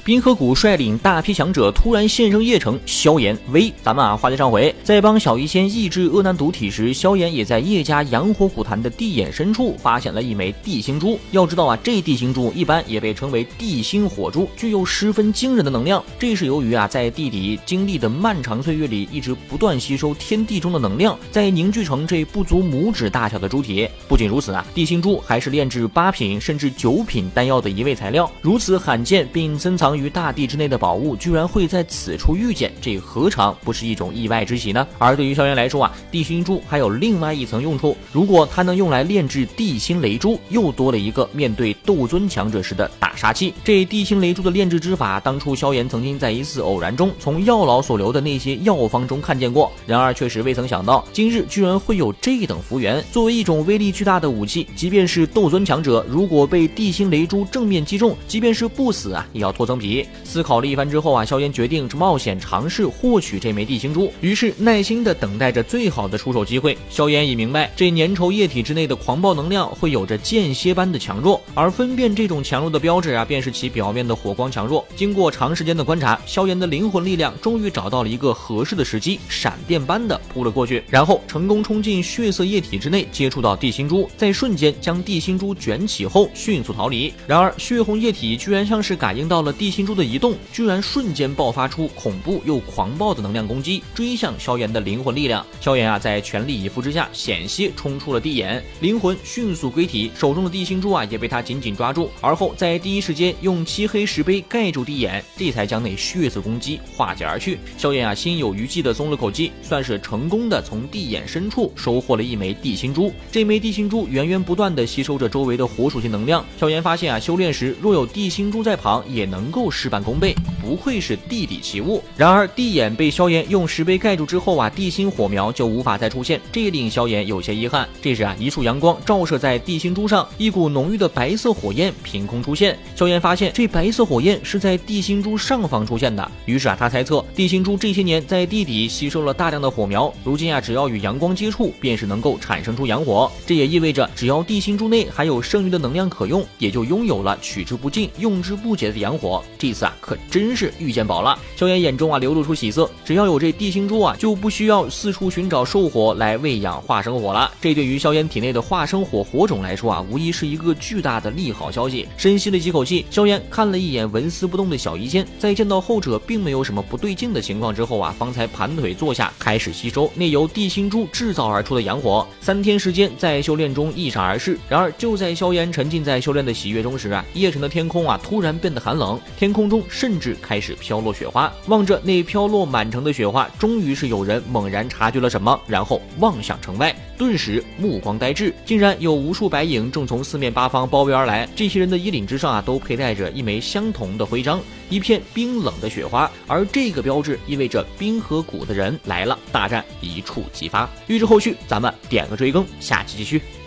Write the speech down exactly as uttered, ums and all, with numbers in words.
冰河谷率领大批强者突然现身邺城，萧炎危。咱们啊，话在上回，在帮小医仙抑制恶难毒体时，萧炎也在叶家阳火古潭的地眼深处发现了一枚地心珠。要知道啊，这地心珠一般也被称为地心火珠，具有十分惊人的能量。这是由于啊，在地底经历的漫长岁月里，一直不断吸收天地中的能量，再凝聚成这不足拇指大小的珠体。不仅如此啊，地心珠还是炼制八品甚至九品丹药的一味材料。如此罕见并珍藏于大地之内的宝物，居然会在此处遇见，这何尝不是一种意外之喜呢？而对于萧炎来说啊，地心珠还有另外一层用处，如果它能用来炼制地心雷珠，又多了一个面对斗尊强者时的大杀器。这地心雷珠的炼制之法，当初萧炎曾经在一次偶然中从药老所留的那些药方中看见过，然而确实未曾想到今日居然会有这等福缘。作为一种威力巨大的武器，即便是斗尊强者，如果被地心雷珠正面击中，即便是不死啊，也要脱层皮。思考了一番之后啊，萧炎决定冒险尝试获取这枚地心珠，于是耐心地等待着最好的出手机会。萧炎已明白，这粘稠液体之内的狂暴能量会有着间歇般的强弱，而分辨这种强弱的标志啊，便是其表面的火光强弱。经过长时间的观察，萧炎的灵魂力量终于找到了一个合适的时机，闪电般的扑了过去，然后成功冲进血色液体之内，接触到地心珠，在瞬间将地心珠卷起后迅速逃离。然而血红液体居然像是感应到了地心珠的移动，居然瞬间爆发出恐怖又狂暴的能量攻击，追向萧炎的灵魂力量。萧炎啊，在全力以赴之下，险些冲出了地眼，灵魂迅速归体，手中的地心珠啊，也被他紧紧抓住，而后在第一时间用漆黑石碑盖住地眼，这才将那血色攻击化解而去。萧炎啊，心有余悸的松了口气，算是成功的从地眼深处收获了一枚地心珠。这枚地心珠源源不断的吸收着周围的火属性能量。萧炎发现啊，修炼时若有地心珠在旁，也能够事半功倍，不愧是地底奇物。然而地眼被萧炎用石碑盖住之后啊，地心火苗就无法再出现，这令萧炎有些遗憾。这时啊，一束阳光照射在地心珠上，一股浓郁的白色火焰凭空出现。萧炎发现这白色火焰是在地心珠上方出现的，于是啊，他猜测地心珠这些年在地底吸收了大量的火苗，如今啊，只要与阳光接触，便是能够产生出阳火。这也意味着只要地心珠内还有剩余的能量可用，也就拥有了取之不尽用之不竭的阳火。这次啊，可真是遇见宝了。萧炎眼中啊流露出喜色，只要有这地心珠啊，就不需要四处寻找兽火来喂养化生火了。这对于萧炎体内的化生火火种来说啊，无疑是一个巨大的利好消息。深吸了几口气，萧炎看了一眼纹丝不动的小医仙，在见到后者并没有什么不对劲的情况之后啊，方才盘腿坐下，开始吸收那由地心珠制造而出的阳火。三天时间在修炼中一闪而逝。然而就在萧炎沉浸在修炼的喜悦中时啊，邺城的天空啊突然变得寒冷，天空中甚至开始飘落雪花。望着那飘落满城的雪花，终于是有人猛然察觉了什么，然后望向城外，顿时目光呆滞，竟然有无数白影正从四面八方包围而来。这些人的衣领之上啊，都佩戴着一枚相同的徽章，一片冰冷的雪花，而这个标志意味着冰河谷的人来了，大战一触即发。预知后续，咱们点个追更，下期继续。